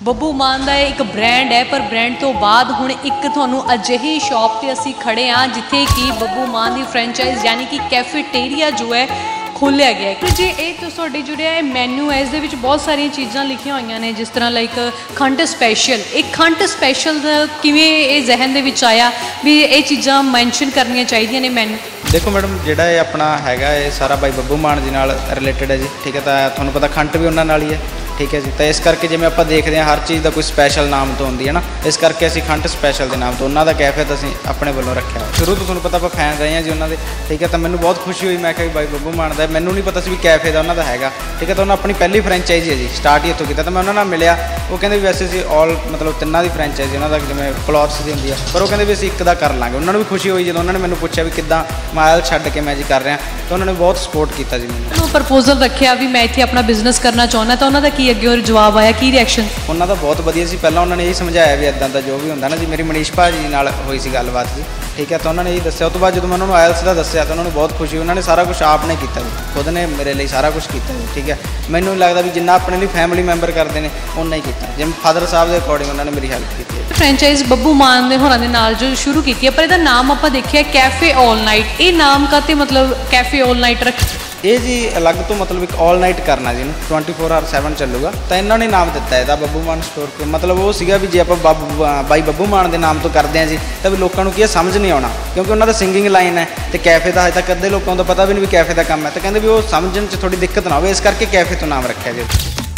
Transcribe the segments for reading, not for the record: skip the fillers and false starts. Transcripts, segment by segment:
ਬੱਬੂ ਮਾਨ ਦਾ ਇੱਕ ਬ੍ਰਾਂਡ ਹੈ, ਪਰ ਬ੍ਰਾਂਡ ਤੋਂ ਬਾਅਦ ਹੁਣ ਇੱਕ ਤੁਹਾਨੂੰ ਅਜਿਹੀ ਸ਼ਾਪ ਤੇ ਅਸੀਂ ਖੜੇ ਹਾਂ ਜਿੱਥੇ ਕਿ ਬੱਬੂ ਮਾਨ ਦੀ ਫਰੈਂਚਾਈਜ਼ ਯਾਨੀ ਕਿ ਕੈਫੇਟੇਰੀਆ ਜੋ ਹੈ ਖੋਲ੍ਹਿਆ ਗਿਆ ਹੈ। ਜੀ ਇਹ ਤੁਹਾਡੇ ਜਿਹੜੇ ਹੈ ਮੈਨੂ ਹੈ, ਇਸ ਦੇ ਵਿੱਚ ਬਹੁਤ ਸਾਰੀਆਂ ਚੀਜ਼ਾਂ ਲਿਖੀਆਂ ਹੋਈਆਂ ਨੇ, ਜਿਸ ਤਰ੍ਹਾਂ ਲਾਈਕ ਖੰਡ ਸਪੈਸ਼ਲ। ਇਹ ਖੰਡ ਸਪੈਸ਼ਲ ਦਾ ਕਿਵੇਂ ਇਹ ਜ਼ਹਿਨ ਦੇ ਵਿੱਚ ਆਇਆ ਵੀ ਇਹ ਚੀਜ਼ਾਂ ਮੈਂਸ਼ਨ ਕਰਨੀਆਂ ਚਾਹੀਦੀਆਂ ਨੇ ਮੈਨੂ? देखो मैडम, जोड़ा ये अपना हैगा ये सारा भाई बब्बू मान जी नाल रिलेटेड है जी, ठीक है। तो थोड़ा पता खंड भी उन्होंने नाल ही है, ठीक है जी। तो इस करके जिवें आप देखते हैं हर चीज़ का कोई स्पैशल नाम तो होंगी है ना, इस करके असीं खंड स्पैशल के नाम तो उन्होंने कैफे तो असीं अपने वालों रखा। शुरू तो थोड़ा पता आप फैन रहे हैं जी उन्होंने, ठीक है। तो मैंने बहुत खुशी हुई, मैं भाई बब्बू मान का मैनू नहीं पता सी भी कैफे का उन्होंने हैगा, ठीक है। तो उन्होंने अपनी पहली फ्रेंचाइजी है जी स्टार्ट ही इत्थों किया। तो मैं उन्होंने मिलिया, वो कहते भी वैसे सी ऑल मतलब तिन्ना की फ्रेंचाइजी उन्होंने जिवें क्लॉथ्स की होंगी है, पर वो कहते भी असीं एक दा कर लांगे। उन्होंने भी खुशी हुई जो उन्होंने मैंने पूछा भी किद्दां माइल छड्ड के मैं जी कर रहा, तो उन्होंने बहुत सपोर्ट किया जी। मैंने प्रपोजल रखा भी मैं इत्थे अपना बिजनेस करना चाहना, तो उन्होंने की अगे जवाब आया, की रिएक्शन? उन्होंने बहुत वधिया सी। पहला उन्होंने यही समझाया भी इदां दा जो भी होंदा ना जी, मेरी मनीष भाजी नाल हुई सी गलबात जी, ठीक है। तो उन्होंने यही दस्सिया। उस तो बाद जो मैं उन्होंने आयल्स का दस्सिया तो उन्होंने बहुत खुशी, उन्होंने सारा कुछ आपने किया जी, खुद ने मेरे लिए सारा कुछ किया जी, ठीक है। मैनू नहीं लगता भी जिन्ना अपने लिए फैमिली मैंबर करते हैं उन्ना ही किया, जिवें फादर साहब के अकॉर्डिंग उन्होंने मेरी हेल्प की है। फ्रेंचाइज बब्बू मान दे होरां दे नाल जो शुरू की है, पर इहदा नाम आपां देखिया कैफे ऑल नाइट। ये नाम का ते मतलब कैफे ऑल नाइट रख ये जी अलग तो मतलब एक ऑल नाइट करना जी, 24/7 चलूगा। तो इन्होंने नाम दिता है बब्बू मान स्टोर के, मतलब वो सीगा भी जे आप बाई बब्बू मान के नाम तो करते हैं जी, तो भी लोगों को समझ नहीं आना, क्योंकि उन्होंने सिंगिंग लाइन है तो कैफे का अजे तक अद्धे लोगों को पता भी नहीं भी कैफे का काम है। तो कहते भी वो समझने च थोड़ी दिक्कत ना हो, इस करके कैफे तो नाम रखा जी।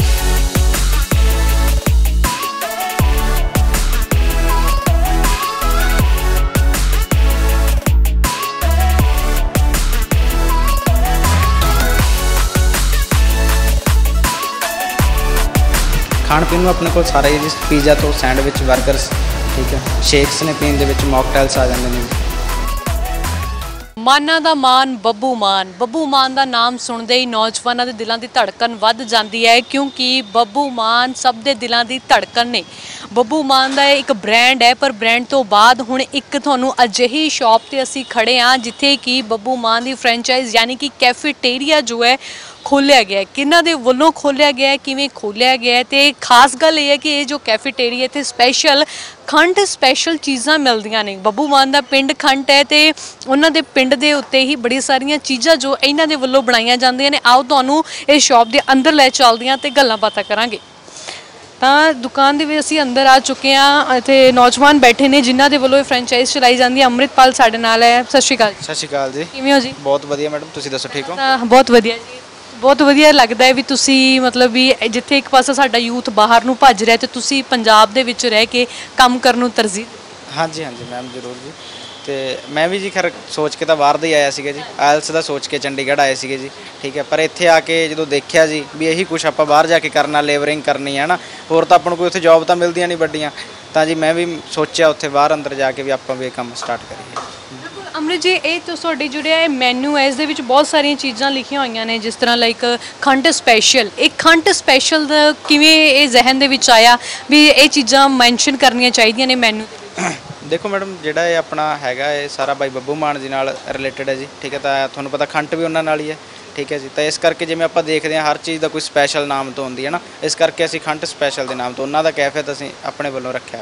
खाण पीन में अपने को सारा ही जी, पीज़ा तो सैंडविच बर्गरस, ठीक है। शेक्स ने पीन दे विच मॉकटेल्स आ जाते हैं। माना दा मान बब्बू मान, बब्बू मान का नाम सुनते ही नौजवानों के दिलों की धड़कन वध जाती है, क्योंकि बब्बू मान सब के दिलों की धड़कन ने। बब्बू मान का एक ब्रांड है, पर ब्रांड तो बाद हुण एक तुहानूं अजिही शॉप ते असीं खड़े हाँ जिथे कि बब्बू मान की फ्रेंचाइज यानी कि कैफेटेरिया जो है खोलिया गया है। किन्हां दे वल्लों खोलिया गया है, किवें खोलिया गया है, तो खास गल ये है कि ये जो कैफेटेरिया इत्थे स्पैशल खंड स्पैशल चीज़ां मिलदियां ने। बब्बू मान दा पिंड खंड है, तो उन्हां दे पिंड दे उत्ते ही बड़ी सारियां चीज़ां जो इन्हां दे वल्लों बनाईयां जांदियां ने। आओ तुहानूं इस शॉप दे अंदर लै चलदे हां ते गल्लां बातां करांगे। ਤਾਂ दुकान ਦੇ ਵਿੱਚ ਅਸੀਂ ਅੰਦਰ ਆ ਚੁੱਕੇ ਹਾਂ, ਇੱਥੇ ਨੌਜਵਾਨ ਬੈਠੇ ਨੇ ਜਿਨ੍ਹਾਂ ਦੇ ਵੱਲੋਂ ਇਹ ਫਰੈਂਚਾਈਜ਼ ਚਲਾਈ ਜਾਂਦੀ ਹੈ। ਅੰਮ੍ਰਿਤਪਾਲ ਸਾਡੇ ਨਾਲ ਹੈ। ਸਤਿ ਸ਼੍ਰੀ ਅਕਾਲ। ਸਤਿ ਸ਼੍ਰੀ ਅਕਾਲ ਜੀ। ਕਿਵੇਂ ਹੋ ਜੀ? ਬਹੁਤ ਵਧੀਆ ਮੈਡਮ, ਤੁਸੀਂ ਦੱਸੋ ਠੀਕ ਹੋ? ਬਹੁਤ ਵਧੀਆ ਜੀ, ਬਹੁਤ ਵਧੀਆ ਲੱਗਦਾ ਹੈ ਵੀ ਤੁਸੀਂ ਮਤਲਬ ਵੀ ਜਿੱਥੇ ਇੱਕ ਪਾਸੇ ਸਾਡਾ ਯੂਥ ਬਾਹਰ ਨੂੰ ਭੱਜ ਰਿਹਾ ਤੇ ਤੁਸੀਂ ਪੰਜਾਬ ਦੇ ਵਿੱਚ ਰਹਿ ਕੇ ਕੰਮ ਕਰਨ ਨੂੰ ਤਰਜੀਹ। ਹਾਂਜੀ ਹਾਂਜੀ ਮੈਮ, ਜ਼ਰੂਰ ਜੀ। तो मैं भी जी खैर सोच के तो बाहर दे आया सीगा जी, आयल्स का सोच के चंडीगढ़ आए थे जी, ठीक है। पर इत्थे आके जो देखा जी भी यही कुछ आप बाहर जाके करना, लेबरिंग करनी है ना, होर तो अपन कोई उत्थे जॉब तो मिलदियां नहीं वड्डियां। तो जी मैं भी सोचा उत्थे बाहर अंदर जाके भी आप भी काम स्टार्ट करिए। अमृत जी, ये तो तुहाडे जिहड़ा मैनू है, इस दे विच बहुत सारियां चीज़ां लिखियां होईयां ने, जिस तरह लाइक खंड स्पैशल। एक खंड स्पैशल दा किवें ये जहन दे विच आया भी ये चीज़ां मैंशन करनियां चाहीदियां ने मैनू? देखो मैडम, जोड़ा ये अपना हैगा ये सारा भाई बब्बू मान जी नाल रिलेटेड है जी, ठीक है। तो थोड़ा पता खंड भी उन्होंने नाल ही है, ठीक है जी। तो इस करके जिवें आप देखते हैं हर चीज़ का कोई स्पैशल नाम तो होंगी है ना, इस करके असीं खंड स्पैशल के नाम तो उन्होंने कैफे तो असीं अपने वालों रखा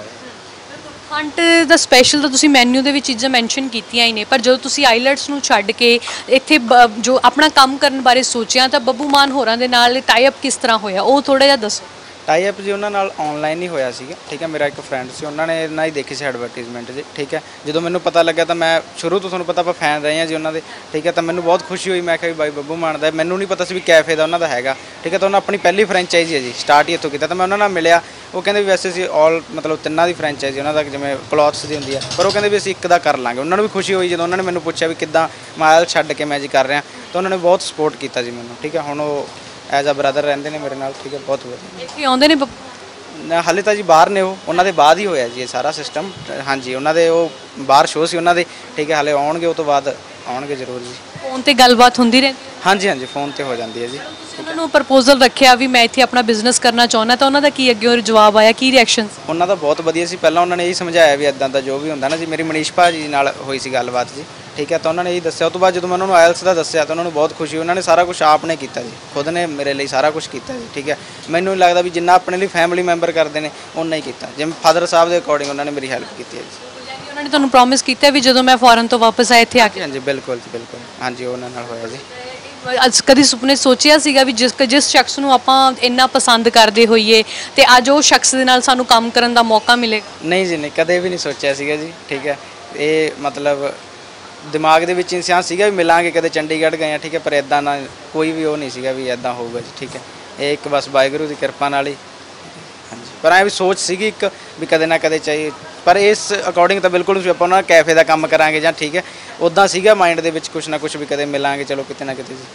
है। खंड दा स्पैशल तो तुसीं मैन्यू दे विच चीज़ां मैंशन कीतियां ही ने, पर जो तुसीं आईलैट्स नूं छड्ड के इत्थे जो अपना काम करन बारे सोचिया, तो बब्बू मान होरां दे नाल टाई अप किस तरह होया, वो थोड़ा जिहा दसो। टाई अप जी उन्होंने ऑनलाइन ही होया सीगा, ठीक है। मेरा एक फ्रेंड से उन्होंने ना ही देखी सी एडवरटाइजमेंट जी, ठीक है। जो मैंने पता लगा तो मैं शुरू तो थोड़ा पता आप फैन रहे हैं जी उन्होंने, ठीक है। तो मैंने बहुत खुशी हुई, मैं भाई बब्बू मान का मैनू नहीं पता सी भी कैफे का उन्होंने हैगा, ठीक है। तो उन्होंने अपनी पहली फ्रेंचाइजी है जी स्टार्ट ही इत्थों किया। तो मैं उन्होंने मिलिया, वो कहते भी वैसे सी ऑल मतलब तिन्ना की फ्रेंचाइजी उन्होंने जिवें क्लॉथ्स की होंगी है, पर वो कहते भी असीं एक दा कर लांगे। उन्होंने भी खुशी हुई जो उन्होंने मैंने पूछा भी किद्दां माइल छड्ड के मैं जी कर रहा, तो उन्होंने बहुत सपोर्ट किया जी मैनू, ठीक है। हुण वो एज अ ब्रदर रहिंदे ने मेरे नाल, ठीक है। बहुत वधिया आउंदे ने हाले तो जी बाहर ने, वो उन्होंने बाद ही होया जी ये सारा सिस्टम। हाँ जी, उन्होंने वो बाहर शो से उन्होंने, ठीक है। हाले आउणगे उस तो बाद आउणगे जरूर जी। फोन ते गलबात होंदी रहंदी? हाँ जी हाँ जी, फोन ते हो जाती है जी। उन्होंने प्रपोजल रखा भी मैं इत्थे अपना बिजनेस करना चाहना, तो उन्होंने की अगे जवाब आया, की रिएक्शन? उन्होंने बहुत वधिया सी। पहला उन्होंने यही समझाया भी इदां दा जो भी होंदा ना जी, मेरी मनीष भाजी नाल हुई सी गलबात जी, ਠੀਕ ਹੈ। ਤਾਂ ਉਹਨਾਂ ਨੇ ਇਹੀ ਦੱਸਿਆ। ਉਸ ਤੋਂ ਬਾਅਦ ਜਦੋਂ ਮੈਂ ਉਹਨਾਂ ਨੂੰ ਆਇਲਸ ਦਾ ਦੱਸਿਆ ਤਾਂ ਉਹਨਾਂ ਨੂੰ ਬਹੁਤ ਖੁਸ਼ੀ, ਉਹਨਾਂ ਨੇ ਸਾਰਾ ਕੁਝ ਆਪ ਨੇ ਕੀਤਾ ਜੀ, ਖੁਦ ਨੇ ਮੇਰੇ ਲਈ ਸਾਰਾ ਕੁਝ ਕੀਤਾ ਜੀ, ਠੀਕ ਹੈ। ਮੈਨੂੰ ਲੱਗਦਾ ਵੀ ਜਿੰਨਾ ਆਪਣੇ ਲਈ ਫੈਮਿਲੀ ਮੈਂਬਰ ਕਰਦੇ ਨੇ ਉਨਾ ਹੀ ਕੀਤਾ, ਜਿਵੇਂ ਫਾਦਰ ਸਾਹਿਬ ਦੇ ਅਕੋਰਡਿੰਗ ਉਹਨਾਂ ਨੇ ਮੇਰੀ ਹੈਲਪ ਕੀਤੀ ਹੈ ਜੀ। ਉਹਨਾਂ ਨੇ ਤੁਹਾਨੂੰ ਪ੍ਰੋਮਿਸ ਕੀਤਾ ਵੀ ਜਦੋਂ ਮੈਂ ਫੋਰਨ ਤੋਂ ਵਾਪਸ ਆਇਆ ਇੱਥੇ ਆ ਕੇ? ਹਾਂਜੀ ਬਿਲਕੁਲ ਜੀ, ਬਿਲਕੁਲ, ਹਾਂਜੀ ਉਹਨਾਂ ਨਾਲ ਹੋਇਆ ਜੀ। ਅੱਜ ਕਦੀ ਸੁਪਨੇ ਸੋਚਿਆ ਸੀਗਾ ਵੀ ਜਿਸ ਸ਼ਖਸ ਨੂੰ ਆਪਾਂ ਇੰਨਾ ਪਸੰਦ ਕਰਦੇ ਹੋਈਏ ਤੇ ਅੱਜ ਉਹ ਸ਼ਖਸ ਦੇ ਨਾਲ ਸਾਨੂੰ ਕੰਮ ਕਰਨ ਦਾ ਮੌਕਾ ਮਿਲੇਗਾ? ਨਹੀਂ ਜੀ, ਨਹੀਂ, ਕਦੇ ਵੀ ਨਹੀਂ ਸੋਚਿਆ ਸੀਗਾ ਜੀ, ਠੀਕ ਹੈ। ਇਹ ਮਤਲਬ ਦਿਮਾਗ ਦੇ ਵਿੱਚ ਇੰਸਾਨ ਸੀਗਾ ਵੀ ਮਿਲਾਂਗੇ, ਕਦੇ ਚੰਡੀਗੜ੍ਹ ਗਏ ਆ, ਠੀਕ ਹੈ, ਪਰ ਇੱਦਾਂ ਨਾ ਕੋਈ ਵੀ ਉਹ ਨਹੀਂ ਸੀਗਾ ਵੀ ਇੱਦਾਂ ਹੋਊਗਾ ਜੀ, ਠੀਕ ਹੈ। ਇਹ ਇੱਕ ਬਸ ਵਾਹਿਗੁਰੂ ਦੀ ਕਿਰਪਾ ਨਾਲ ਹੀ, ਹਾਂਜੀ। ਪਰ ਐਂ ਵੀ ਸੋਚ ਸੀਗੀ ਇੱਕ ਵੀ ਕਦੇ ਨਾ ਕਦੇ ਚਾਹੀਏ, ਪਰ ਇਸ ਅਕੋਰਡਿੰਗ ਤਾਂ ਬਿਲਕੁਲ ਵੀ ਆਪਾਂ ਉਹਨਾਂ ਕੈਫੇ ਦਾ ਕੰਮ ਕਰਾਂਗੇ ਜਾਂ, ਠੀਕ ਹੈ, ਉੱਦਾਂ ਸੀਗਾ ਮਾਈਂਡ ਦੇ ਵਿੱਚ ਕੁਛ ਨਾ ਕੁਛ ਵੀ ਕਦੇ ਮਿਲਾਂਗੇ, ਚਲੋ ਕਿਤੇ ਨਾ ਕਿਤੇ ਜੀ।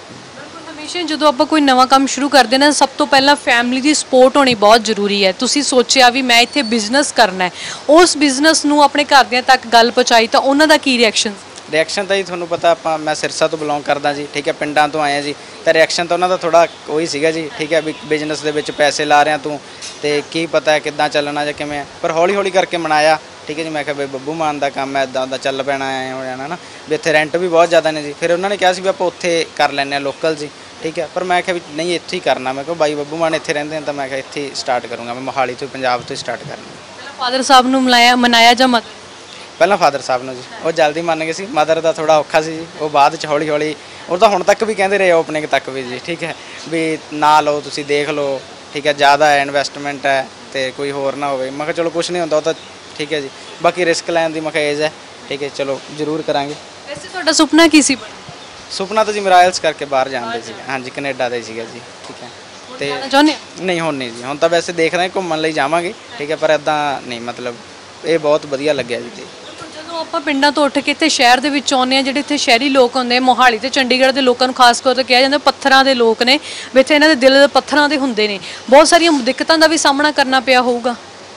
ਹਮੇਸ਼ਾ ਜਦੋਂ ਆਪਾਂ ਕੋਈ ਨਵਾਂ ਕੰਮ ਸ਼ੁਰੂ ਕਰਦੇ ਨਾ, ਸਭ ਤੋਂ ਪਹਿਲਾਂ ਫੈਮਿਲੀ ਦੀ ਸਪੋਰਟ ਹੋਣੀ ਬਹੁਤ ਜ਼ਰੂਰੀ ਹੈ। ਤੁਸੀਂ ਸੋਚਿਆ ਵੀ ਮੈਂ ਇੱਥੇ ਬਿਜ਼ਨਸ ਕਰਨਾ ਹੈ, ਉਸ ਬਿਜ਼ਨਸ ਨੂੰ ਆਪਣੇ ਘਰਦਿਆਂ ਤੱਕ ਗੱਲ ਪਹੁੰਚਾਈ ਤਾਂ ਉਹਨਾਂ ਦਾ ਕੀ ਰਿਐਕਸ਼ਨ? ਰਿਐਕਸ਼ਨ ਤਾਂ ਜੀ ਤੁਹਾਨੂੰ ਪਤਾ, ਮੈਂ ਸਿਰਸਾ ਤੋਂ ਬਿਲੋਂਗ ਕਰਦਾ ਜੀ, ਠੀਕ ਹੈ, ਪਿੰਡਾਂ ਤੋਂ ਆਏ ਜੀ, ਤਾਂ ਰਿਐਕਸ਼ਨ ਤਾਂ ਉਹਨਾਂ ਦਾ ਥੋੜ੍ਹਾ ਉਹੀ ਸੀਗਾ ਜੀ, ਠੀਕ ਹੈ, ਵੀ ਬਿਜ਼ਨਸ ਦੇ ਵਿੱਚ ਪੈਸੇ ਲਾ ਰਿਹਾ ਤੂੰ ਅਤੇ ਕੀ ਪਤਾ ਕਿੱਦਾਂ ਚੱਲਣਾ ਜਾਂ ਕਿਵੇਂ, ਪਰ ਹੌਲੀ ਹੌਲੀ ਕਰਕੇ ਮਨਾਇਆ, ਠੀਕ ਹੈ ਜੀ। ਮੈਂ ਕਿਹਾ ਬਈ ਬੱਬੂ ਮਾਨ ਦਾ ਕੰਮ ਹੈ, ਇੱਦਾਂ ਦਾ ਚੱਲ ਪੈਣਾ ਐ ਹੋ ਜਾਣਾ ਨਾ, ਵੀ ਇੱਥੇ ਰੈਂਟ ਵੀ ਬਹੁਤ ਜ਼ਿਆਦਾ ਨੇ ਜੀ। ਫਿਰ ਉਹਨਾਂ ਨੇ ਕਿਹਾ ਸੀ ਵੀ ਆਪਾਂ ਉੱਥੇ ਕਰ ਲੈਂਦੇ ਹਾਂ ਲੋਕਲ ਜੀ, ਠੀਕ ਹੈ, ਪਰ ਮੈਂ ਕਿਹਾ ਵੀ ਨਹੀਂ ਇੱਥੇ ਹੀ ਕਰਨਾ। ਮੈਂ ਕਿਹਾ ਬਾਈ ਬੱਬੂ ਮਾਨ ਇੱਥੇ ਰਹਿੰਦੇ ਨੇ, ਤਾਂ ਮੈਂ ਕਿਹਾ ਇੱਥੇ ਹੀ ਸਟਾਰਟ ਕਰੂੰਗਾ, ਮੈਂ ਮੋਹਾਲੀ ਤੋਂ ਪੰਜਾਬ ਤੋਂ ਹੀ ਸਟਾਰਟ ਕਰਨਾ। ਪਹਿਲਾਂ ਫਾਦਰ ਸਾਹਿਬ ਨੂੰ ਮਨਾਇਆ ਜਾਂ ਮਤ? ਪਹਿਲਾਂ ਫਾਦਰ ਸਾਹਿਬ ਨੂੰ ਜੀ, ਉਹ ਜਲਦੀ ਮੰਨ ਗਏ ਸੀ। ਮਦਰ ਦਾ ਥੋੜ੍ਹਾ ਔਖਾ ਸੀ ਜੀ, ਉਹ ਬਾਅਦ 'ਚ ਹੌਲੀ ਹੌਲੀ, ਉਹ ਤਾਂ ਹੁਣ ਤੱਕ ਵੀ ਕਹਿੰਦੇ ਰਹੇ ਓਪਨਿੰਗ ਤੱਕ ਵੀ ਜੀ, ਠੀਕ ਹੈ, ਵੀ ਨਾ ਲਓ ਤੁਸੀਂ ਦੇਖ ਲਓ, ਠੀਕ ਹੈ, ਜ਼ਿਆਦਾ ਹੈ ਇਨਵੈਸਟਮੈਂਟ ਹੈ ਅਤੇ ਕੋਈ ਹੋਰ ਨਾ ਹੋਵੇ। ਮੈਂ ਕਿਹਾ ਚਲੋ ਕੁਛ ਨਹੀਂ ਹੁੰਦਾ, ਉਹ ਤਾਂ ਠੀਕ ਹੈ ਜੀ, ਬਾਕੀ ਰਿਸਕ ਲੈਣ ਦੀ ਮੈਂ ਕਿਹਾ ਏਜ ਹੈ, ਠੀਕ ਹੈ, ਚਲੋ ਜ਼ਰੂਰ ਕਰਾਂਗੇ। ਵੈਸੇ ਤੁਹਾਡਾ ਸੁਪਨਾ ਕੀ ਸੀ? ਸੁਪਨਾ ਤਾਂ ਜੀ ਮੇਰਾ ਆਇਲਸ ਕਰਕੇ ਬਾਹਰ ਜਾਣ ਦੇ ਸੀ, ਹਾਂਜੀ, ਕੈਨੇਡਾ ਦੇ ਸੀਗਾ ਜੀ, ਠੀਕ ਹੈ। ਅਤੇ ਚਾਹੁੰਦੇ ਨਹੀਂ ਹੁਣ ਨਹੀਂ ਜੀ, ਹੁਣ ਤਾਂ ਵੈਸੇ ਦੇਖ ਰਹੇ ਘੁੰਮਣ ਲਈ ਜਾਵਾਂਗੇ, ਠੀਕ ਹੈ, ਪਰ ਇੱਦਾਂ ਨਹੀਂ, ਮਤਲਬ ਇਹ ਬਹੁਤ ਵਧੀਆ ਲੱਗਿਆ ਜੀ। ਜਦੋਂ ਆਪਾਂ ਪਿੰਡਾਂ ਤੋਂ ਉੱਠ ਕੇ ਇੱਥੇ ਸ਼ਹਿਰ ਦੇ ਵਿੱਚ ਆਉਂਦੇ ਹਾਂ, ਜਿਹੜੇ ਇੱਥੇ ਸ਼ਹਿਰੀ ਲੋਕ ਹੁੰਦੇ, ਮੋਹਾਲੀ ਤੇ ਚੰਡੀਗੜ੍ਹ ਦੇ ਲੋਕਾਂ ਨੂੰ ਖਾਸ ਤੌਰ 'ਤੇ ਕਿਹਾ ਜਾਂਦਾ ਪੱਥਰਾਂ ਦੇ ਲੋਕ ਨੇ, ਵੀ ਇੱਥੇ ਇਹਨਾਂ ਦੇ ਦਿਲ ਪੱਥਰਾਂ ਦੇ ਹੁੰਦੇ ਨੇ, ਬਹੁਤ ਸਾਰੀਆਂ ਦਿੱਕਤਾਂ ਦਾ ਵੀ ਸਾਹਮਣਾ ਕਰਨਾ ਪਿਆ ਹੋਊਗਾ?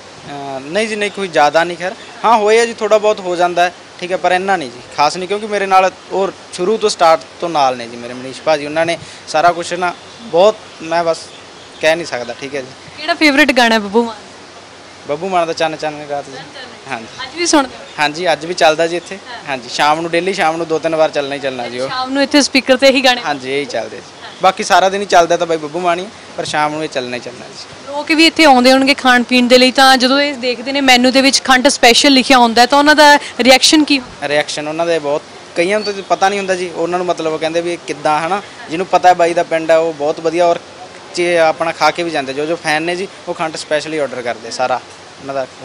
ਨਹੀਂ ਜੀ, ਨਹੀਂ, ਕੋਈ ਜ਼ਿਆਦਾ ਨਹੀਂ, ਖੈਰ ਹਾਂ ਹੋਇਆ ਜੀ, ਥੋੜ੍ਹਾ ਬਹੁਤ ਹੋ ਜਾਂਦਾ ਹੈ, ਠੀਕ ਹੈ, ਪਰ ਇੰਨਾ ਨਹੀਂ ਜੀ, ਖਾਸ ਨਹੀਂ, ਕਿਉਂਕਿ ਮੇਰੇ ਨਾਲ ਉਹ ਸ਼ੁਰੂ ਤੋਂ ਸਟਾਰਟ ਤੋਂ ਨਾਲ ਨੇ ਜੀ ਮੇਰੇ ਮਨੀਸ਼ ਭਾਜੀ, ਉਹਨਾਂ ਨੇ ਸਾਰਾ ਕੁਛ ਨਾ ਬਹੁਤ, ਮੈਂ ਬਸ ਕਹਿ ਨਹੀਂ ਸਕਦਾ, ਠੀਕ ਹੈ ਜੀ। ਕਿਹੜਾ ਫੇਵਰੇਟ ਗਾਣਾ ਬੱਬੂ ਮਾਨ? ਬੱਬੂ ਮਾਨ ਦਾ ਚੰਨ ਚੰਨ ਰਾਤ ਜੀ, ਹਾਂਜੀ। ਅੱਜ ਵੀ ਸੁਣਦੇ? ਹਾਂਜੀ, ਅੱਜ ਵੀ ਚੱਲਦਾ ਜੀ ਇੱਥੇ, ਹਾਂਜੀ, ਸ਼ਾਮ ਨੂੰ ਡੇਲੀ ਸ਼ਾਮ ਨੂੰ 2-3 ਵਾਰ ਚੱਲਣਾ ਹੀ ਚੱਲਣਾ ਜੀ ਉਹ, ਸ਼ਾਮ ਨੂੰ ਇੱਥੇ ਸਪੀਕਰ ਤੇ ਇਹੀ ਗਾਣੇ? ਹਾਂਜੀ, ਇਹੀ ਚੱਲਦੇ ਜੀ, ਬਾਕੀ ਸਾਰਾ ਦਿਨ ਹੀ ਚੱਲਦਾ ਤਾਂ ਬਾਈ ਬੱਬੂ ਮਾਨ ਹੀ, ਪਰ ਸ਼ਾਮ ਨੂੰ ਇਹ ਚੱਲਣਾ ਹੀ ਚੱਲਣਾ ਜੀ। ਲੋਕ ਵੀ ਇੱਥੇ ਆਉਂਦੇ ਹੋਣਗੇ ਖਾਣ ਪੀਣ ਦੇ ਲਈ, ਤਾਂ ਜਦੋਂ ਇਹ ਦੇਖਦੇ ਨੇ ਮੈਨੂ ਦੇ ਵਿੱਚ ਖੰਡ ਸਪੈਸ਼ਲ ਲਿਖਿਆ ਹੁੰਦਾ ਤਾਂ ਉਹਨਾਂ ਦਾ ਰਿਐਕਸ਼ਨ ਕੀ? ਰਿਐਕਸ਼ਨ ਉਹਨਾਂ ਦੇ ਬਹੁਤ, ਕਈਆਂ ਨੂੰ ਤਾਂ ਪਤਾ ਨਹੀਂ ਹੁੰਦਾ ਜੀ, ਉਹਨਾਂ ਨੂੰ ਮਤਲਬ ਕਹਿੰਦੇ ਵੀ ਕਿੱਦਾਂ ਹੈ ਨਾ, ਜਿਹਨੂੰ ਪਤਾ ਬਾਈ ਦਾ ਪਿੰਡ ਹੈ ਉਹ ਬਹੁਤ ਵਧੀਆ, ਔਰ ਜੇ ਆਪਣਾ ਖਾ ਕੇ ਵੀ ਜਾਂਦੇ, ਜੋ ਫੈਨ ਨੇ ਜੀ ਉਹ ਖੰਡ ਸਪੈਸ਼ਲੀ ਆਰਡਰ ਕਰਦੇ ਸਾਰਾ ਉਹਨਾਂ ਦਾ।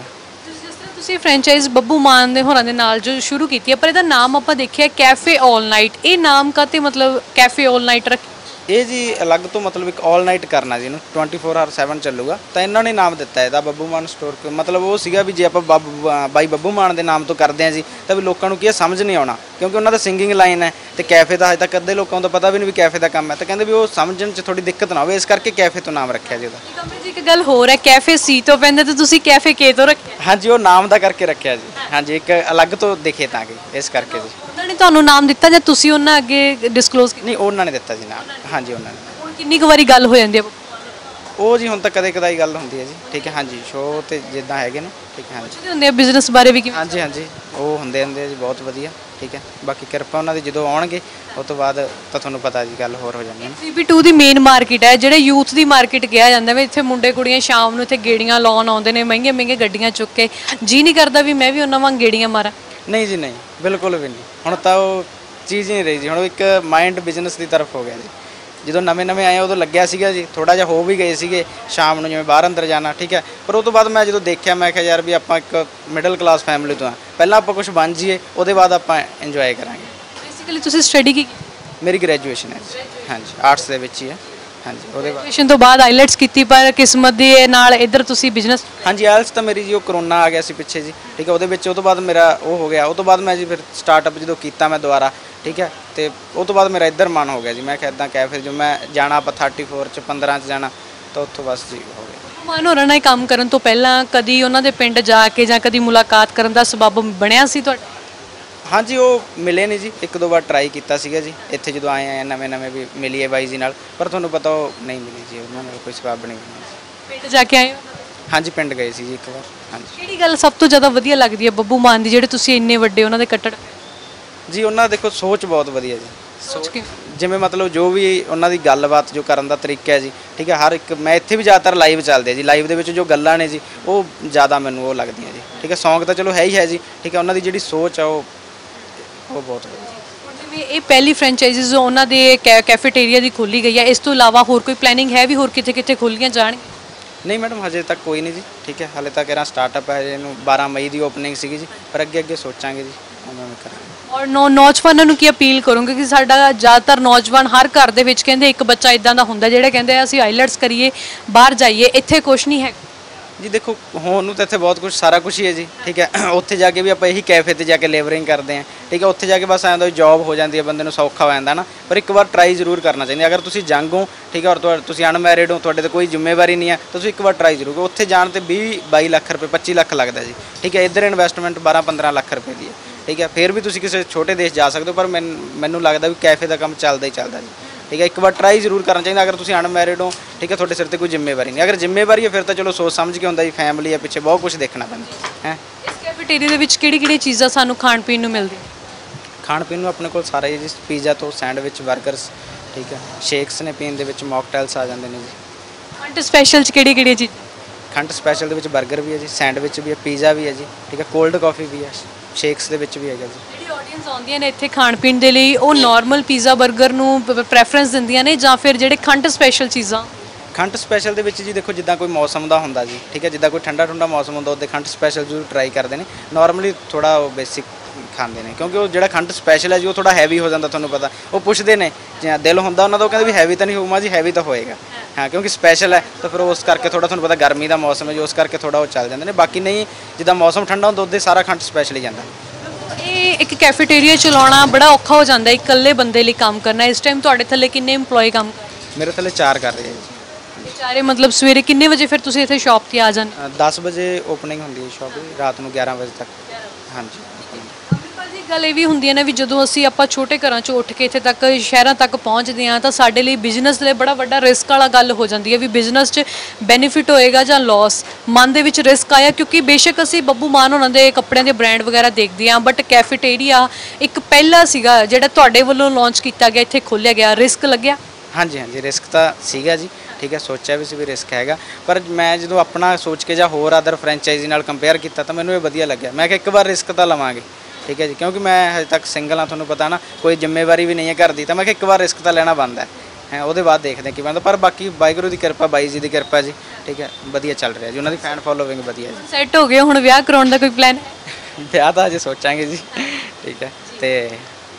ਤੁਸੀਂ ਫਰੈਂਚਾਈਜ਼ ਬੱਬੂ ਮਾਨ ਦੇ ਹੋਰਾਂ ਦੇ ਨਾਲ ਜੋ ਸ਼ੁਰੂ ਕੀਤੀ ਹੈ, ਪਰ ਇਹਦਾ ਨਾਮ ਆਪਾਂ ਦੇਖਿਆ ਕੈਫੇ ਆਲ ਨਾਈਟ, ਇਹ ਨਾਮ ਕਾਤੇ ਮਤਲਬ ਕੈਫੇ ਆਲ ਨਾਈਟ ਰੱਖ? ਇਹ ਜੀ ਅਲੱਗ ਤੋਂ ਮਤਲਬ ਇੱਕ ਆਲ ਨਾਈਟ ਕਰਨਾ ਜੀ, ਇਹਨੂੰ 24/7 ਚੱਲੂਗਾ, ਤਾਂ ਇਹਨਾਂ ਨੇ ਨਾਮ ਦਿੱਤਾ ਇਹਦਾ ਬੱਬੂ ਮਾਨ ਸਟੋਰ। ਮਤਲਬ ਉਹ ਸੀਗਾ ਵੀ ਜੇ ਆਪਾਂ ਬਾਈ ਬੱਬੂ ਮਾਨ ਦੇ ਨਾਮ ਤੋਂ ਕਰਦੇ ਹਾਂ ਜੀ, ਤਾਂ ਵੀ ਲੋਕਾਂ ਨੂੰ ਕੀ ਸਮਝ ਨਹੀਂ ਆਉਣਾ, ਕਿਉਂਕਿ ਉਹਨਾਂ ਦਾ ਸਿੰਗਿੰਗ ਲਾਈਨ ਹੈ, ਤੇ ਕੈਫੇ ਦਾ ਹਜੇ ਤੱਕ ਅੱਧੇ ਲੋਕਾਂ ਨੂੰ ਤਾਂ ਪਤਾ ਵੀ ਨਹੀਂ ਵੀ ਕੈਫੇ ਦਾ ਕੰਮ ਹੈ, ਤਾਂ ਕਹਿੰਦੇ ਵੀ ਉਹ ਸਮਝਣ 'ਚ ਥੋੜੀ ਦਿੱਕਤ ਨਾ ਹੋਵੇ, ਇਸ ਕਰਕੇ ਕੈਫੇ ਤੋਂ ਨਾਮ ਰੱਖਿਆ ਜੀ ਉਹਦਾ। ਜੀ ਇੱਕ ਗੱਲ ਹੋਰ ਹੈ, ਕੈਫੇ ਸੀ ਤੋਂ ਪੈਂਦਾ ਤੇ ਤੁਸੀਂ ਕੈਫੇ ਕੇ ਤੋਂ ਰੱਖਿਆ? ਹਾਂਜੀ, ਉਹ ਨਾਮ ਦਾ ਕਰਕੇ ਰੱਖਿਆ ਜੀ, ਹਾਂਜੀ, ਇੱਕ ਅਲੱਗ ਤੋਂ ਦਿਖੇ ਤਾਂ ਕਿ ਇਸ ਕਰਕੇ ਜੀ। ਉਹਨਾਂ ਨੇ ਤੁਹਾਨੂੰ ਨਾਮ ਦਿੱਤਾ ਜਾਂ ਤੁਸੀਂ ਉਹਨਾਂ ਅੱਗੇ ਡਿਸਕਲੋਜ਼ ਕੀਤਾ? ਨਹੀਂ, ਉਹਨਾਂ ਨੇ ਦਿੱਤਾ ਜੀ ਨਾਮ, ਹਾਂਜੀ, ਉਹਨਾਂ ਨੇ। ਹੁਣ ਕਿੰਨੀ ਕੁ ਵਾਰੀ ਗੱਲ ਹੋ ਜਾਂਦੀ ਹੈ? ਉਹ ਜੀ ਹੁਣ ਤਾਂ ਕਦੇ ਕਦਾਈ ਗੱਲ ਹੁੰਦੀ ਹੈ ਜੀ, ਠੀਕ ਹੈ, ਹਾਂਜੀ, ਸ਼ੋਅ ਤੇ ਜਿੱਦਾਂ ਹੈਗੇ ਨੇ, ਠੀਕ ਹੈ, ਹਾਂਜੀ। ਹੁੰਦੇ ਆ ਬਿਜ਼ਨਸ ਬਾਰੇ ਵੀ ਕਿਵੇਂ? ਹਾਂਜੀ, ਹਾਂਜੀ, ਉਹ ਹੁੰਦੇ ਜੀ ਬਹੁਤ ਵਧੀਆ, ਠੀਕ ਹੈ, ਬਾਕੀ ਕਿਰਪਾ ਉਹਨਾਂ ਦੀ, ਜਦੋਂ ਆਉਣਗੇ ਉਸ ਤੋਂ ਬਾਅਦ ਤਾਂ ਤੁਹਾਨੂੰ ਪਤਾ ਜੀ ਗੱਲ ਹੋਰ ਹੋ ਜਾਂਦੀ ਹੈ। 3B2 ਦੀ ਮੇਨ ਮਾਰਕੀਟ ਹੈ, ਜਿਹੜੇ ਯੂਥ ਦੀ ਮਾਰਕੀਟ ਕਿਹਾ ਜਾਂਦਾ ਵੀ ਇੱਥੇ ਮੁੰਡੇ ਕੁੜੀਆਂ ਸ਼ਾਮ ਨੂੰ ਇੱਥੇ ਗੇੜੀਆਂ ਲਾਉਣ ਆਉਂਦੇ ਨੇ, ਮਹਿੰਗੇ ਮਹਿੰਗੇ ਗੱਡੀਆਂ ਚੁੱਕ ਕੇ, ਜੀ ਨਹੀਂ ਕਰਦਾ ਵੀ ਮੈਂ ਵੀ ਉਹਨਾਂ ਵਾਂਗ ਗੇੜੀਆਂ ਮਾਰਾਂ? ਨਹੀਂ ਜੀ, ਨਹੀਂ, ਬਿਲਕੁਲ ਵੀ ਨਹੀਂ, ਹੁਣ ਤਾਂ ਉਹ ਚੀਜ਼ ਹੀ ਨਹੀਂ ਰਹੀ ਜੀ, ਹੁਣ ਇੱਕ ਮਾਈਂਡ ਬਿਜ਼ਨਸ ਦੀ ਤਰਫ ਹੋ ਗਿਆ ਜੀ। ਜਦੋਂ ਨਵੇਂ ਆਏ ਉਦੋਂ ਲੱਗਿਆ ਸੀਗਾ ਜੀ, ਥੋੜ੍ਹਾ ਜਿਹਾ ਹੋ ਵੀ ਗਏ ਸੀਗੇ ਸ਼ਾਮ ਨੂੰ ਜਿਵੇਂ ਬਾਹਰ ਅੰਦਰ ਜਾਣਾ, ਠੀਕ ਹੈ, ਪਰ ਉਹ ਤੋਂ ਬਾਅਦ ਮੈਂ ਜਦੋਂ ਦੇਖਿਆ ਮੈਂ ਕਿਹਾ ਯਾਰ ਵੀ ਆਪਾਂ ਇੱਕ ਮਿਡਲ ਕਲਾਸ ਫੈਮਿਲੀ ਤੋਂ ਆ, ਪਹਿਲਾਂ ਆਪਾਂ ਕੁਝ ਬਣ ਜਾਈਏ, ਉਹਦੇ ਬਾਅਦ ਆਪਾਂ ਇੰਜੋਏ ਕਰਾਂਗੇ। ਬੇਸਿਕਲੀ ਤੁਸੀਂ ਸਟੱਡੀ ਕੀ? ਮੇਰੀ ਗ੍ਰੈਜੂਏਸ਼ਨ ਹੈ ਜੀ, ਹਾਂਜੀ, ਆਰਟਸ ਦੇ ਵਿੱਚ ਹੀ ਹੈ, ਹਾਂਜੀ। ਉਹਦੇ ਬਾਅਦ ਗ੍ਰੈਜੂਏਸ਼ਨ ਤੋਂ ਬਾਅਦ ਆਈਲੈਟਸ ਕੀਤੀ, ਪਰ ਕਿਸਮਤ ਦੇ ਨਾਲ ਇੱਧਰ ਤੁਸੀਂ ਬਿਜ਼ਨਸ? ਹਾਂਜੀ, ਆਇਲਸ ਤਾਂ ਮੇਰੀ ਜੀ ਉਹ ਕਰੋਨਾ ਆ ਗਿਆ ਸੀ ਪਿੱਛੇ ਜੀ, ਠੀਕ ਹੈ, ਉਹਦੇ ਵਿੱਚ ਉਹ ਤੋਂ ਬਾਅਦ ਮੇਰਾ ਉਹ ਹੋ ਗਿਆ, ਉਹ ਤੋਂ ਬਾਅਦ ਮੈਂ ਜੀ ਫਿਰ ਸਟਾਰਟਅਪ ਜਦੋਂ ਕੀਤਾ ਮੈਂ ਦੁਬਾਰਾ, ਠੀਕ ਹੈ, ਤੇ ਉਹ ਤੋਂ ਬਾਅਦ ਮੇਰਾ ਇੱਧਰ ਮਨ ਹੋ ਗਿਆ ਜੀ, ਮੈਂ ਕਿਹਾ ਇੱਦਾਂ ਕੈਫੇ ਜੋ ਮੈਂ ਜਾਣਾ ਆਪਾਂ 34 'ਚ 15 'ਚ ਜਾਣਾ, ਤਾਂ ਉੱਥੋਂ ਬਸ ਜੀ ਹੋ ਗਿਆ। ਮਾਨ ਹੋਰਾਂ ਨਾਲ ਕੰਮ ਕਰਨ ਤੋਂ ਪਹਿਲਾਂ ਕਦੀ ਉਹਨਾਂ ਦੇ ਪਿੰਡ ਜਾ ਕੇ ਜਾਂ ਕਦੀ ਮੁਲਾਕਾਤ ਕਰਨ ਦਾ ਸਬੱਬ ਬਣਿਆ ਸੀ ਤੁਹਾਡਾ? ਹਾਂਜੀ, ਉਹ ਮਿਲੇ ਨਹੀਂ ਜੀ, 1-2 ਵਾਰ ਟਰਾਈ ਕੀਤਾ ਸੀਗਾ ਜੀ, ਇੱਥੇ ਜਦੋਂ ਆਏ ਨਵੇਂ ਵੀ ਮਿਲੀਏ ਬਾਈ ਜੀ ਨਾਲ, ਪਰ ਤੁਹਾਨੂੰ ਪਤਾ ਉਹ ਨਹੀਂ ਮਿਲੀ ਜੀ, ਉਹਨਾਂ ਨਾਲ ਕੋਈ ਸਬੱਬ ਨਹੀਂ ਬਣਿਆ। ਪਿੰਡ ਜਾ ਕੇ ਆਏ ਹੋ? ਹਾਂਜੀ, ਪਿੰਡ ਗਏ ਸੀ ਜੀ ਇੱਕ ਵਾਰ, ਹਾਂਜੀ। ਕਿਹੜੀ ਗੱਲ ਸਭ ਤੋਂ ਜ਼ਿਆਦਾ ਵਧੀਆ ਲੱਗਦੀ ਹੈ ਬੱਬੂ ਮਾਨ ਦੀ, ਜਿਹੜੇ ਤੁਸੀਂ ਇੰਨੇ ਵੱਡੇ ਉਹਨਾਂ ਦੇ ਕੱਟੜ? ਜੀ ਉਹਨਾਂ ਦੇਖੋ ਸੋਚ ਬਹੁਤ ਵਧੀਆ ਜੀ, ਸੋਚ ਕੇ ਜਿਵੇਂ ਮਤਲਬ ਜੋ ਵੀ ਉਹਨਾਂ ਦੀ ਗੱਲਬਾਤ ਜੋ ਕਰਨ ਦਾ ਤਰੀਕਾ ਹੈ ਜੀ, ਠੀਕ ਹੈ। ਹਰ ਇੱਕ ਮੈਂ ਇੱਥੇ ਵੀ ਜ਼ਿਆਦਾਤਰ ਲਾਈਵ ਚੱਲਦੇ ਜੀ, ਲਾਈਵ ਦੇ ਵਿੱਚ ਜੋ ਗੱਲਾਂ ਨੇ ਜੀ ਉਹ ਜ਼ਿਆਦਾ ਮੈਨੂੰ ਉਹ ਲੱਗਦੀਆਂ ਜੀ, ਠੀਕ ਹੈ। ਸੌਂਗ ਤਾਂ ਚਲੋ ਹੈ ਹੀ ਹੈ ਜੀ, ਠੀਕ ਹੈ। ਉਹਨਾਂ ਦੀ ਜਿਹੜੀ ਸੋਚ ਆ ਉਹ ਬਹੁਤ ਵਧੀਆ। ਜਿਵੇਂ ਇਹ ਪਹਿਲੀ ਫਰੈਂਚਾਈਜ਼ੀਜ਼ ਉਹਨਾਂ ਦੇ ਕੈਫੇਟੇਰੀਆ ਦੀ ਖੋਲੀ ਗਈ ਹੈ, ਇਸ ਤੋਂ ਇਲਾਵਾ ਹੋਰ ਕੋਈ ਪਲੈਨਿੰਗ ਹੈ ਵੀ ਹੋਰ ਕਿਤੇ ਕਿਤੇ ਖੋਲੀਆਂ ਜਾਣ? ਨਹੀਂ ਮੈਡਮ, ਹਜੇ ਤੱਕ ਕੋਈ ਨਹੀਂ ਜੀ, ਠੀਕ ਹੈ। ਹਾਲੇ ਤੱਕ ਇਹਦਾ ਸਟਾਰਟਅਪ ਹੈ, ਇਹਨੂੰ 12 ਮਈ ਦੀ ਓਪਨਿੰਗ ਸੀਗੀ ਜੀ, ਪਰ ਅੱਗੇ ਅੱਗੇ ਸੋਚਾਂਗੇ ਜੀ ਉਵੇਂ ਕਰਾਂਗੇ। ਔਰ ਨੌਜਵਾਨਾਂ ਨੂੰ ਕੀ ਅਪੀਲ ਕਰੋਗੇ ਕਿ ਸਾਡਾ ਜ਼ਿਆਦਾਤਰ ਨੌਜਵਾਨ ਹਰ ਘਰ ਦੇ ਵਿੱਚ ਕਹਿੰਦੇ ਇੱਕ ਬੱਚਾ ਇਦਾਂ ਦਾ ਹੁੰਦਾ ਜਿਹੜਾ ਕਹਿੰਦੇ ਅਸੀਂ ਆਈਲੈਟਸ ਕਰੀਏ ਬਾਹਰ ਜਾਈਏ, ਇੱਥੇ ਕੁਛ ਨਹੀਂ ਹੈ ਜੀ। ਦੇਖੋ ਹੋਣ ਨੂੰ ਤਾਂ ਇੱਥੇ ਬਹੁਤ ਕੁਝ ਸਾਰਾ ਕੁਝ ਹੀ ਹੈ ਜੀ, ਠੀਕ ਹੈ। ਉੱਥੇ ਜਾ ਕੇ ਵੀ ਆਪਾਂ ਇਹੀ ਕੈਫੇ ਤੇ ਜਾ ਕੇ ਲੇਬਰਿੰਗ ਕਰਦੇ ਹਾਂ, ਠੀਕ ਹੈ। ਉੱਥੇ ਜਾ ਕੇ ਬਸ ਐਂ ਦਾ ਜੌਬ ਹੋ ਜਾਂਦੀ ਹੈ, ਬੰਦੇ ਨੂੰ ਸੌਖਾ ਹੋ ਜਾਂਦਾ ਨਾ, ਪਰ ਇੱਕ ਵਾਰ ਟਰਾਈ ਜ਼ਰੂਰ ਕਰਨਾ ਚਾਹੀਦਾ। ਅਗਰ ਤੁਸੀਂ ਯੰਗ ਹੋ, ਠੀਕ ਹੈ, ਔਰ ਤੁਸੀਂ ਅਨਮੈਰਿਡ ਹੋ, ਤੁਹਾਡੇ ਤੇ ਕੋਈ ਜ਼ਿੰਮੇਵਾਰੀ ਨਹੀਂ ਹੈ, ਤੁਸੀਂ ਇੱਕ ਵਾਰ ਟਰਾਈ ਜ਼ਰੂਰ ਕਰੋ। ਉੱਥੇ ਜਾਣ ਤੇ 20-22 ਲੱਖ ਰੁਪਏ 25 ਲੱਖ ਲੱਗਦਾ ਜੀ, ਠੀਕ ਹੈ। ਇੱਧਰ ਇਨਵੈਸਟਮੈਂਟ 12-15 ਲੱਖ ਰੁਪਏ ਦੀ ਹੈ, ਠੀਕ ਹੈ। ਫਿਰ ਵੀ ਤੁਸੀਂ ਕਿਸੇ ਛੋਟੇ ਦੇਸ਼ ਜਾ ਸਕਦੇ ਹੋ, ਪਰ ਮੈਨੂੰ ਲੱਗਦਾ ਵੀ ਕੈਫੇ ਦਾ ਕੰਮ ਚੱਲਦਾ ਹੀ ਚੱਲਦਾ ਜੀ, ਠੀਕ ਹੈ। ਇੱਕ ਵਾਰ ਟਰਾਈ ਜ਼ਰੂਰ ਕਰਨਾ ਚਾਹੀਦਾ। ਅਗਰ ਤੁਸੀਂ ਅਨਮੈਰਿਡ ਹੋ, ਠੀਕ ਹੈ, ਤੁਹਾਡੇ ਸਿਰ ਤੇ ਕੋਈ ਜ਼ਿੰਮੇਵਾਰੀ ਨਹੀਂ। ਅਗਰ ਜ਼ਿੰਮੇਵਾਰੀ ਹੈ ਫਿਰ ਤਾਂ ਚਲੋ ਸੋਚ ਸਮਝ ਕੇ ਹੁੰਦਾ ਜੀ, ਫੈਮਿਲੀ ਹੈ ਪਿੱਛੇ, ਬਹੁਤ ਕੁਝ ਦੇਖਣਾ ਪੈਂਦਾ ਹੈ। ਇਸ ਕੈਫੇਟੇਰੀਆ ਦੇ ਵਿੱਚ ਕਿਹੜੀ ਚੀਜ਼ਾਂ ਸਾਨੂੰ ਖਾਣ ਪੀਣ ਨੂੰ ਮਿਲਦੀਆਂ? ਖਾਣ ਪੀਣ ਨੂੰ ਆਪਣੇ ਕੋਲ ਸਾਰਾ ਹੀ ਜੀ, ਪੀਜ਼ਾ ਤੋਂ ਸੈਂਡਵਿਚ, ਬਰਗਰਸ, ਠੀਕ ਹੈ। ਸ਼ੇਕਸ ਨੇ ਪੀਣ ਦੇ ਵਿੱਚ, ਮੌਕਟੇਲਸ ਆ ਜਾਂਦੇ ਨੇ ਜੀ। ਖੰਡ ਸਪੈਸ਼ਲ ਚ ਕਿਹੜੀ ਚੀਜ਼? ਖੰਡ ਸਪੈਸ਼ਲ ਦੇ ਵਿੱਚ ਬਰਗਰ ਵੀ ਹੈ ਜੀ, ਸੈਂਡਵਿਚ ਵੀ ਹੈ, ਪੀਜ਼ਾ ਵੀ ਹੈ ਜੀ, ਠੀਕ ਹੈ। ਕੋਲਡ ਕਾਫੀ ਵੀ ਹੈ, ਸ਼ੇਕਸ ਦੇ ਵਿੱਚ ਵੀ ਹੈਗਾ ਜੀ। ਜਿਹੜੀ ਆਡੀਅנס ਆਉਂਦੀਆਂ ਨੇ ਇੱਥੇ ਖਾਣ ਪੀਣ ਦੇ ਲਈ, ਉਹ ਨਾਰਮਲ ਪੀਜ਼ਾ ਬਰਗਰ ਨੂੰ ਪ੍ਰੈਫਰੈਂਸ ਦਿੰਦੀਆਂ ਨੇ ਜਾਂ ਫਿਰ ਜਿਹੜੇ ਖੰਡ ਸਪੈਸ਼ਲ ਚੀਜ਼ਾਂ? ਖੰਡ ਸਪੈਸ਼ਲ ਦੇ ਵਿੱਚ ਜੀ ਦੇਖੋ ਜਿੱਦਾਂ ਕੋਈ ਮੌਸਮ ਦਾ ਹੁੰਦਾ ਜੀ, ਠੀਕ ਹੈ। ਜਿੱਦਾਂ ਕੋਈ ਠੰਡਾ ਮੌਸਮ ਹੁੰਦਾ ਉਹਦੇ ਖੰਡ ਸਪੈਸ਼ਲ ਜ਼ਰੂਰ ਟਰਾਈ ਕਰਦੇ ਨੇ। ਨਾਰਮਲੀ ਥੋੜਾ ਉਹ ਬੇਸਿਕ ਖਾਂਦੇ ਨੇ, ਕਿਉਂਕਿ ਉਹ ਜਿਹੜਾ ਖੰਡ ਸਪੈਸ਼ਲ ਹੈ ਜੀ ਉਹ ਥੋੜਾ ਹੈਵੀ ਹੋ ਜਾਂਦਾ, ਤੁਹਾਨੂੰ ਪਤਾ। ਉਹ ਪੁੱਛਦੇ ਨੇ ਜੇ ਦਿਲ ਹੁੰਦਾ ਉਹਨਾਂ ਦਾ, ਉਹ ਕਹਿੰਦੇ ਵੀ ਹੈਵੀ ਤਾਂ ਨਹੀਂ ਹੋਊਗਾ ਜੀ, ਹੈਵੀ ਤਾਂ ਹੋਏਗਾ ਹਾਂ, ਕਿਉਂਕਿ ਸਪੈਸ਼ਲ ਹੈ। ਤਾਂ ਫਿਰ ਉਸ ਕਰਕੇ ਥੋੜਾ ਤੁਹਾਨੂੰ ਪਤਾ ਗਰਮੀ ਦਾ ਮੌਸਮ ਹੈ ਜੀ, ਉਸ ਕਰਕੇ ਥੋੜਾ ਉਹ ਚੱਲ ਜਾਂਦੇ ਨੇ। ਬਾਕੀ ਨਹੀਂ, ਜਿੱਦਾਂ ਮੌਸਮ ਠੰਡਾ ਹੁੰਦਾ ਉਹਦੇ ਸਾਰਾ ਖੰਡ ਸਪੈਸ਼ਲ ਹੀ ਜਾਂਦਾ। ਇਹ ਇੱਕ ਕੈਫੇਟੇਰੀਆ ਚਲਾਉਣਾ ਬੜਾ ਔਖਾ ਹੋ ਜਾਂਦਾ, ਇਕੱਲੇ ਬੰਦੇ ਲਈ ਕੰਮ ਕਰਨਾ। ਇਸ ਟਾਈਮ ਤੁਹਾਡੇ ਥੱਲੇ ਕਿੰਨੇ EMPLOYE ਕੰਮ ਕਰ ਰਹੇ? ਮੇਰੇ ਥੱਲੇ 4 ਕਰ ਰਹੇ ਆ ਜੀ। ਚਾਰੇ ਮਤਲਬ ਸਵੇਰੇ ਕਿੰਨੇ ਵਜੇ ਫਿਰ ਤੁਸੀਂ ਇੱਥੇ ਸ਼ਾਪ ਤੇ ਆ ਜਾਂਦੇ? 10 ਵਜੇ ਓਪਨਿੰਗ ਹੁੰਦੀ ਹੈ ਸ਼ਾਪ ਦੀ, ਰਾਤ ਨੂੰ 11 ਵਜੇ ਤੱਕ। ਹਾਂਜੀ। ਅੰਮ੍ਰਿਤਪਾਲ ਜੀ, ਗੱਲ ਇਹ ਵੀ ਹੁੰਦੀ ਹੈ ਨਾ ਵੀ ਜਦੋਂ ਅਸੀਂ ਆਪਾਂ ਛੋਟੇ ਘਰਾਂ ਚੋਂ ਉੱਠ ਕੇ ਇੱਥੇ ਤੱਕ ਸ਼ਹਿਰਾਂ ਤੱਕ ਪਹੁੰਚਦੇ ਹਾਂ ਤਾਂ ਸਾਡੇ ਲਈ ਬਿਜ਼ਨਸ ਲਈ ਬੜਾ ਵੱਡਾ ਰਿਸਕ ਵਾਲਾ ਗੱਲ ਹੋ ਜਾਂਦੀ ਹੈ ਵੀ ਬਿਜ਼ਨਸ 'ਚ ਬੈਨੀਫਿਟ ਹੋਏਗਾ ਜਾਂ ਲਾਸ। ਮਨ ਦੇ ਵਿੱਚ ਰਿਸਕ ਆਇਆ ਕਿਉਂਕਿ ਬੇਸ਼ੱਕ ਅਸੀਂ ਬੱਬੂ ਮਾਨ ਉਹਨਾਂ ਦੇ ਕੱਪੜਿਆਂ ਦੇ ਬ੍ਰਾਂਡ ਵਗੈਰਾ ਦੇਖਦੇ ਹਾਂ, ਬਟ ਕੈਫੇਟੇਰੀਆ ਇੱਕ ਪਹਿਲਾ ਸੀਗਾ ਜਿਹੜਾ ਤੁਹਾਡੇ ਵੱਲੋਂ ਲਾਂਚ ਕੀਤਾ ਗਿਆ, ਇੱਥੇ ਖੋਲ੍ਹਿਆ ਗਿਆ। ਰਿਸਕ ਲੱਗਿਆ? ਹਾਂਜੀ ਹਾਂਜੀ, ਰਿਸਕ ਤਾਂ ਸੀਗਾ ਜੀ, ਠੀਕ ਹੈ। ਸੋਚਿਆ ਵੀ ਸੀ ਵੀ ਰਿਸਕ ਹੈਗਾ, ਪਰ ਮੈਂ ਜਦੋਂ ਆਪਣਾ ਸੋਚ ਕੇ ਜਾਂ ਹੋਰ ਅਦਰ ਫਰੈਂਚਾਈਜ਼ੀ ਨਾਲ ਕੰਪੇਅਰ ਕੀਤਾ ਤਾਂ ਮੈਨੂੰ ਇਹ ਵਧੀਆ ਲੱਗਿਆ। ਮੈਂ ਕਿਹਾ ਇੱਕ ਵਾਰ ਰਿਸਕ ਤਾਂ ਲਵਾਂਗੇ, ਠੀਕ ਹੈ ਜੀ, ਕਿਉਂਕਿ ਮੈਂ ਹਜੇ ਤੱਕ ਸਿੰਗਲ ਹਾਂ, ਤੁਹਾਨੂੰ ਪਤਾ ਨਾ, ਕੋਈ ਜ਼ਿੰਮੇਵਾਰੀ ਵੀ ਨਹੀਂ ਹੈ ਘਰ ਦੀ। ਤਾਂ ਮੈਂ ਕਿਹਾ ਇੱਕ ਵਾਰ ਰਿਸਕ ਤਾਂ ਲੈਣਾ ਬਣਦਾ ਹੈ, ਉਹਦੇ ਬਾਅਦ ਦੇਖਦੇ ਕੀ ਬਣਦਾ। ਪਰ ਬਾਕੀ ਵਾਹਿਗੁਰੂ ਦੀ ਕਿਰਪਾ, ਬਾਈ ਜੀ ਦੀ ਕਿਰਪਾ ਜੀ, ਠੀਕ ਹੈ, ਵਧੀਆ ਚੱਲ ਰਿਹਾ ਜੀ। ਉਹਨਾਂ ਦੀ ਫੈਨ ਫੋਲੋਇੰਗ ਵਧੀਆ ਜੀ। ਸੈੱਟ ਹੋ ਗਏ, ਹੁਣ ਵਿਆਹ ਕਰਾਉਣ ਦਾ ਕੋਈ ਪਲਾਨ? ਵਿਆਹ ਤਾਂ ਹਜੇ ਸੋਚਾਂਗੇ ਜੀ, ਠੀਕ ਹੈ। ਤੇ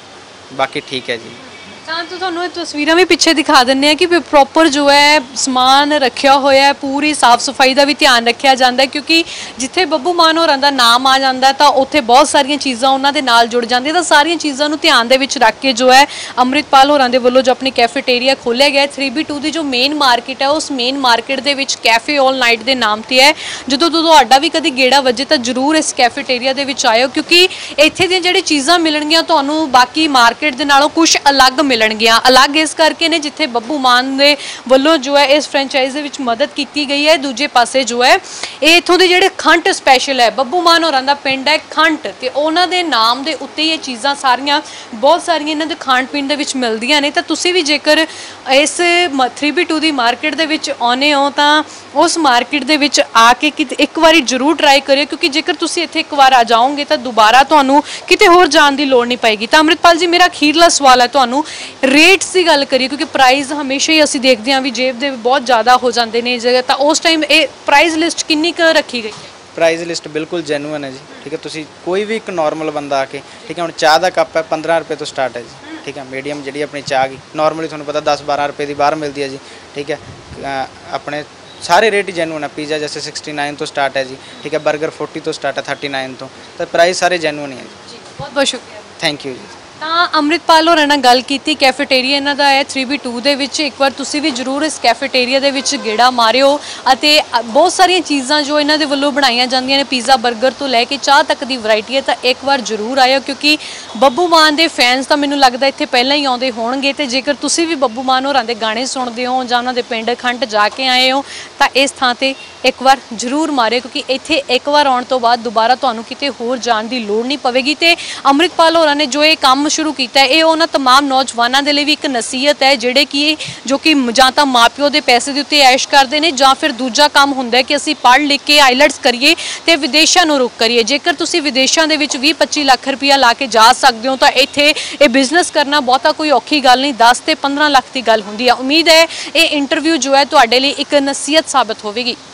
ਬਾਕੀ ਠੀਕ ਹੈ ਜੀ। ਤਾਂ ਤੁਹਾਨੂੰ ਇਹ ਤਸਵੀਰਾਂ ਵੀ ਪਿੱਛੇ ਦਿਖਾ ਦਿੰਦੇ ਆ ਕਿ ਪ੍ਰੋਪਰ ਜੋ ਹੈ ਸਮਾਨ ਰੱਖਿਆ ਹੋਇਆ ਹੈ, ਪੂਰੀ ਸਾਫ਼ ਸਫਾਈ ਦਾ ਵੀ ਧਿਆਨ ਰੱਖਿਆ ਜਾਂਦਾ ਹੈ ਕਿਉਂਕਿ ਜਿੱਥੇ ਬੱਬੂ ਮਾਨ ਹੋਰਾਂ ਦਾ ਨਾਮ ਆ ਜਾਂਦਾ ਤਾਂ ਉੱਥੇ ਬਹੁਤ ਸਾਰੀਆਂ ਚੀਜ਼ਾਂ ਉਹਨਾਂ ਦੇ ਨਾਲ ਜੁੜ ਜਾਂਦੀਆਂ। ਤਾਂ ਸਾਰੀਆਂ ਚੀਜ਼ਾਂ ਨੂੰ ਧਿਆਨ ਦੇ ਵਿੱਚ ਰੱਖ ਕੇ ਜੋ ਹੈ ਅੰਮ੍ਰਿਤਪਾਲ ਹੋਰਾਂ ਦੇ ਵੱਲੋਂ ਜੋ ਆਪਣੀ ਕੈਫੇਟੇਰੀਆ ਖੋਲ੍ਹਿਆ ਗਿਆ 3B2 ਦੀ ਜੋ ਮੇਨ ਮਾਰਕੀਟ ਹੈ, ਉਸ ਮੇਨ ਮਾਰਕੀਟ ਦੇ ਵਿੱਚ ਕੈਫੇ ਆਲ ਨਾਈਟ ਦੇ ਨਾਮ ਤੇ ਹੈ। ਜਦੋਂ ਤੁਹਾਡਾ ਵੀ ਕਦੀ ਗੇੜਾ ਵੱਜੇ ਤਾਂ ਜ਼ਰੂਰ ਇਸ ਕੈਫੇਟੇਰੀਆ ਦੇ ਵਿੱਚ ਆਇਓ ਕਿਉਂਕਿ ਇੱਥੇ ਦੀਆਂ ਜਿਹੜੀ ਚੀਜ਼ਾਂ ਮਿਲਣਗੀਆਂ ਤੁਹਾਨੂੰ ਬਾਕੀ ਮਾਰਕੀਟ ਦੇ ਨਾਲੋਂ ਕੁਝ ਅਲੱਗ ਮਿਲਣਗੀਆਂ। ਅਲੱਗ ਇਸ ਕਰਕੇ ਨੇ ਜਿੱਥੇ ਬੱਬੂ ਮਾਨ ਦੇ ਵੱਲੋਂ ਜੋ ਹੈ ਇਸ ਫਰੈਂਚਾਈਜ਼ ਦੇ ਵਿੱਚ ਮਦਦ ਕੀਤੀ ਗਈ ਹੈ, ਦੂਜੇ ਪਾਸੇ ਜੋ ਹੈ ਇਹ ਇਥੋਂ ਦੇ ਜਿਹੜੇ ਖੰਡ ਸਪੈਸ਼ਲ ਹੈ, ਬੱਬੂ ਮਾਨ ਹੋਰਾਂ ਦਾ ਪਿੰਡ ਹੈ ਖੰਡ, ਤੇ ਉਹਨਾਂ ਦੇ ਨਾਮ ਦੇ ਉੱਤੇ ਇਹ ਚੀਜ਼ਾਂ ਸਾਰੀਆਂ ਬਹੁਤ ਸਾਰੀਆਂ ਇਹਨਾਂ ਦੇ ਖਾਣ ਪੀਣ ਦੇ ਵਿੱਚ ਮਿਲਦੀਆਂ ਨੇ। ਤਾਂ ਤੁਸੀਂ ਵੀ ਜੇਕਰ ਇਸ 3B2 ਦੀ ਮਾਰਕੀਟ ਦੇ ਵਿੱਚ ਆਉਨੇ ਹੋ ਤਾਂ ਉਸ ਮਾਰਕੀਟ ਦੇ ਵਿੱਚ ਆ ਕੇ ਇੱਕ ਵਾਰੀ ਜ਼ਰੂਰ ਟਰਾਈ ਕਰਿਓ ਕਿਉਂਕਿ ਜੇਕਰ ਤੁਸੀਂ ਇੱਥੇ ਇੱਕ ਵਾਰ ਆ ਜਾਓਗੇ ਤਾਂ ਦੁਬਾਰਾ ਤੁਹਾਨੂੰ ਕਿਤੇ ਹੋਰ ਜਾਣ ਦੀ ਲੋੜ ਨਹੀਂ ਪਏਗੀ। ਤਾਂ ਅੰਮ੍ਰਿਤਪਾਲ ਜੀ, ਮੇਰਾ ਅਖੀਰਲਾ ਸਵਾਲ ਹੈ ਤੁਹਾਨੂੰ, ਰੇਟਸ ਦੀ ਗੱਲ ਕਰੀਏ ਕਿਉਂਕਿ ਪ੍ਰਾਈਸ ਹਮੇਸ਼ਾ ਹੀ ਅਸੀਂ ਦੇਖਦੇ ਹਾਂ ਵੀ ਜੇਬ ਦੇ ਬਹੁਤ ਜ਼ਿਆਦਾ ਹੋ ਜਾਂਦੇ ਨੇ ਜਗ੍ਹਾ, ਤਾਂ ਉਸ ਟਾਈਮ ਇਹ ਪ੍ਰਾਈਸ ਲਿਸਟ ਕਿੰਨੀ ਕੁ ਰੱਖੀ ਗਈ ਹੈ? ਪ੍ਰਾਈਸ ਲਿਸਟ ਬਿਲਕੁਲ ਜੈਨੂਅਨ ਹੈ ਜੀ, ਠੀਕ ਹੈ। ਤੁਸੀਂ ਕੋਈ ਵੀ ਇੱਕ ਨਾਰਮਲ ਬੰਦਾ ਆ ਕੇ, ਠੀਕ ਹੈ, ਹੁਣ ਚਾਹ ਦਾ ਕੱਪ ਹੈ 15 ਰੁਪਏ ਤੋਂ ਸਟਾਰਟ ਹੈ ਜੀ, ਠੀਕ ਹੈ। ਮੀਡੀਅਮ ਜਿਹੜੀ ਆਪਣੀ ਚਾਹ ਗਈ ਨਾਰਮਲੀ ਤੁਹਾਨੂੰ ਪਤਾ 10-12 ਰੁਪਏ ਦੀ ਬਾਹਰ ਮਿਲਦੀ ਹੈ ਜੀ, ਠੀਕ ਹੈ। ਆਪਣੇ ਸਾਰੇ ਰੇਟ ਹੀ ਜੈਨੂਅਨ ਹੈ। ਪੀਜ਼ਾ जैसे 69 ਤੋਂ ਸਟਾर्ट है जी, ठीक है। बर्गर 40 ਤੋਂ ਸਟਾर्ट है, 39 ਤੋਂ। ਤਾਂ ਪ੍ਰਾਈਸ ਸਾਰੇ ਜੈਨੂਅਨ ਹੀ ਹੈ ਜੀ। ਬਹੁਤ ਬਹੁਤ ਸ਼ੁਕਰੀਆ। थैंक यू जी। ਤਾਂ ਅੰਮ੍ਰਿਤਪਾਲ ਹੋਰਾਂ ਨਾਲ ਗੱਲ ਕੀਤੀ। ਕੈਫੇਟੇਰੀਆ ਇਹਨਾਂ ਦਾ ਹੈ 3B2 ਦੇ ਵਿੱਚ। ਇੱਕ ਵਾਰ ਤੁਸੀਂ ਵੀ ਜ਼ਰੂਰ ਇਸ ਕੈਫੇਟੇਰੀਆ ਦੇ ਵਿੱਚ ਗੇੜਾ ਮਾਰਿਓ ਅਤੇ ਬਹੁਤ ਸਾਰੀਆਂ ਚੀਜ਼ਾਂ ਜੋ ਇਹਨਾਂ ਦੇ ਵੱਲੋਂ ਬਣਾਈਆਂ ਜਾਂਦੀਆਂ ਨੇ, ਪੀਜ਼ਾ 버ਗਰ ਤੋਂ ਲੈ ਕੇ ਚਾਹ ਤੱਕ ਦੀ ਵੈਰਾਈਟੀ ਹੈ। ਤਾਂ ਇੱਕ ਵਾਰ ਜ਼ਰੂਰ ਆਇਓ ਕਿਉਂਕਿ ਬੱਬੂ ਮਾਨ ਦੇ ਫੈਨਸ ਤਾਂ ਮੈਨੂੰ ਲੱਗਦਾ ਇੱਥੇ ਪਹਿਲਾਂ ਹੀ ਆਉਂਦੇ ਹੋਣਗੇ। ਤੇ ਜੇਕਰ ਤੁਸੀਂ ਵੀ ਬੱਬੂ ਮਾਨ ਹੋਰਾਂ ਦੇ ਗਾਣੇ ਸੁਣਦੇ ਹੋ ਜਾਂ ਉਹਨਾਂ ਦੇ ਪਿੰਡ ਖੰਡ ਜਾ ਕੇ ਆਏ ਹੋ ਤਾਂ ਇਸ ਥਾਂ ਤੇ ਇੱਕ ਵਾਰ ਜ਼ਰੂਰ ਮਾਰਿਓ ਕਿਉਂਕਿ ਇੱਥੇ ਇੱਕ ਵਾਰ ਆਉਣ ਤੋਂ ਬਾਅਦ ਦੁਬਾਰਾ ਤੁਹਾਨੂੰ ਕਿਤੇ ਹੋਰ ਜਾਣ ਦੀ ਲੋੜ ਨਹੀਂ ਪਵੇਗੀ। ਤੇ ਅੰਮ੍ਰਿਤਪਾਲ ਹੋਰਾਂ ਨੇ ਜੋ ਇਹ ਕੰਮ ਸ਼ੁਰੂ ਕੀਤਾ ਹੈ ਇਹ ਉਹਨਾਂ तमाम ਨੌਜਵਾਨਾਂ ਦੇ ਲਈ ਵੀ ਇੱਕ ਨਸੀਹਤ ਹੈ ਜਿਹੜੇ ਕਿ ਜਾਂ ਤਾਂ ਮਾਪਿਓ ਦੇ ਪੈਸੇ ਦੇ ਉੱਤੇ ਐਸ਼ ਕਰਦੇ ਨੇ ਜਾਂ ਫਿਰ ਦੂਜਾ ਕੰਮ ਹੁੰਦਾ ਹੈ ਕਿ ਅਸੀਂ ਪੜ੍ਹ ਲਿਖ ਕੇ ਆਈਲੈਟਸ ਕਰੀਏ ਤੇ ਵਿਦੇਸ਼ਾਂ ਨੂੰ ਰੁਖ ਕਰੀਏ। ਜੇਕਰ ਤੁਸੀਂ ਵਿਦੇਸ਼ਾਂ ਦੇ ਵਿੱਚ 20-25 ਲੱਖ ਰੁਪਇਆ ਲਾ ਕੇ ਜਾ ਸਕਦੇ ਹੋ ਤਾਂ ਇੱਥੇ ਇਹ ਬਿਜ਼ਨਸ ਕਰਨਾ ਬਹੁਤਾ ਕੋਈ ਔਖੀ ਗੱਲ ਨਹੀਂ, 10 ਤੇ 15 ਲੱਖ ਦੀ ਗੱਲ ਹੁੰਦੀ ਹੈ। ਉਮੀਦ ਹੈ ਇਹ ਇੰਟਰਵਿਊ ਜੋ ਹੈ ਤੁਹਾਡੇ ਲਈ ਇੱਕ ਨਸੀਹਤ ਸਾਬਤ ਹੋਵੇਗੀ।